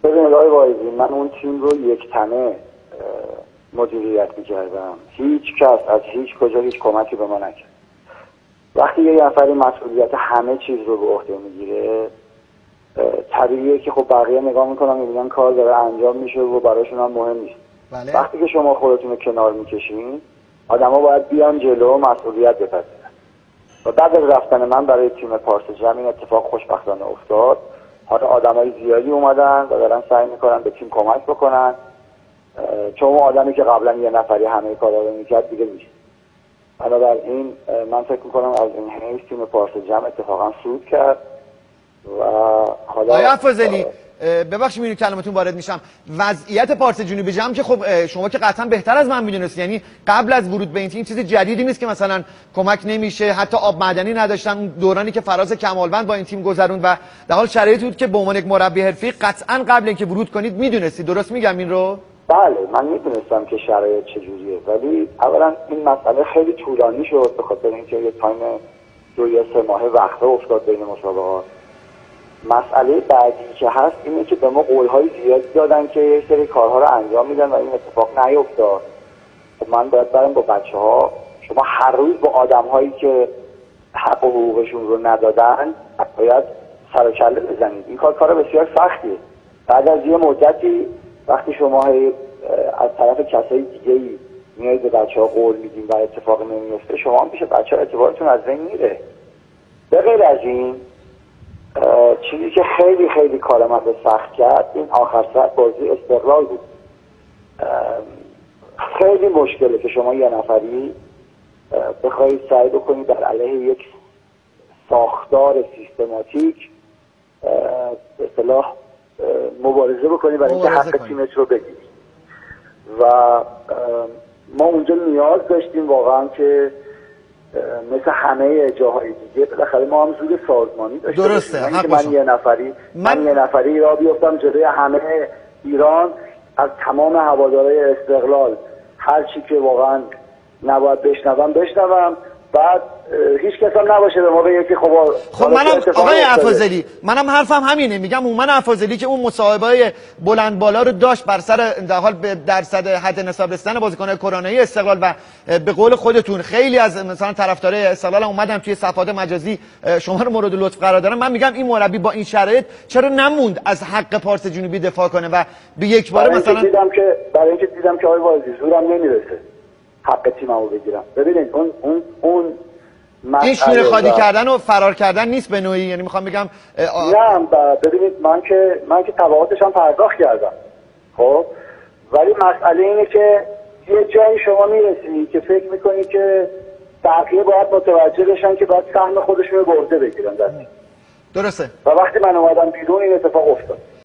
ببینید آقای واعظی، من اون تیم رو یک تنه مدیریت میکردم. هیچ کس از هیچ کجا هیچ کمکی به ما نکرد. وقتی یه نفری مسئولیت همه چیز رو به عهده میگیره، طبیعیه که خب بقیه نگاه میکنن میبینن کار داره انجام میشه و براشون هم مهم نیست. بله. وقتی که شما خودتون رو کنار میکشین، آدما باید بیان جلو و مسئولیت بپذیرن. و بعد از رفتن من برای تیم پارس جمع این اتفاق خوشبختانه افتاد. حالا آدمای زیادی اومدن و دارن سعی میکنن به تیم کمک بکنن، چون اون آدمی که قبلا یه نفری همه کارا رو میکرد دیگه نیست. بنابراین من فکر میکنم از این حیث تیم پارس جمع اتفاقا صعود کرد. و حالا آقای افاضلی، ببخشید میونی کلمتون وارد میشم، وضعیت پارس جنوبی جم که خب شما که قطعا بهتر از من میدونید، یعنی قبل از ورود به این تیم چیز جدیدی نیست که مثلا کمک نمیشه، حتی آب معدنی نداشتن. اون دورانی که فراز کمالوند با این تیم گذروند و در حال شرایطی بود که به عنوان یک مربی حرفه‌ای قطعا قبل اینکه ورود کنید میدونستید، درست میگم این رو؟ بله، من میدونستم که شرایط چجوریه، ولی اولا این مسئله خیلی طولانی شد به خاطر اینکه یه تایم 2 یا 3 ماه وقفه افتاد بین مسابقات. مسئله بعدی که هست اینه که به ما قول‌های زیادی دادن که یه سری کارها رو انجام میدن و این اتفاق نیفتاد. خب من باید برم با بچه‌ها، شما هر روز با آدم‌هایی که حق و حقوقشون رو ندادن باید سر و کله بزنید. این کار بسیار سختیه. بعد از یه مدتی وقتی شما از طرف کسای دیگه‌ای میایید به بچه‌ها قول میدین و اتفاق نمیفته، شما هم پیش بچه‌ها اعتبارتون از بین میره. به غیر از این چیزی که خیلی خیلی کار من رو سخت کرد، این آخر سر بازی استقلال بود. خیلی مشکله که شما یه نفری بخواید سعی بکنید در علیه یک ساختار سیستماتیک به اصطلاح مبارزه بکنید برای اینکه حق تیمت رو بگیرید. و ما اونجا نیاز داشتیم واقعا که مثل همه جاهای دیگه بالاخره ما هم زور سازمانی داشتیم. درسته، حق من یه نفری را بیفتم جلوی همه ایران، از تمام هوادارهای استقلال هر چی که واقعا نباید بشنوم، بعد هیچ کس هم نباشه به ما بگه که خب منم آقای افاضلی، منم حرفم همینه، میگم من افاضلی که اون مصاحبه‌های بلند بالا رو داشت بر سر در حال به درصد حد نصاب رسیدن بازیکن‌های کرونایی استقلال و به قول خودتون خیلی از مثلا طرفدارای استقلال اومدن توی صفحات مجازی شما رو مورد لطف قرار دادن. من میگم این مربی با این شرایط چرا نموند از حق پارس جنوبی دفاع کنه و به یک بار مثلا برای اینکه دیدم که آقای واعظی زورم نمیرسه حق تیممو بگیرم. ببینید اون این شونه خالی کردن و فرار کردن نیست به نوعی، یعنی میخوام بگم نه. ببینید من که تبعاتش هم پرداخت کردم، خب، ولی مسئله اینه که یه جایی شما میرسی که فکر میکنی که بقیه باید متوجه بشن که باید سهم خودشون رو به عهده بگیرن. درسته. و وقتی من اومدم بیرون این اتفاق افتاد.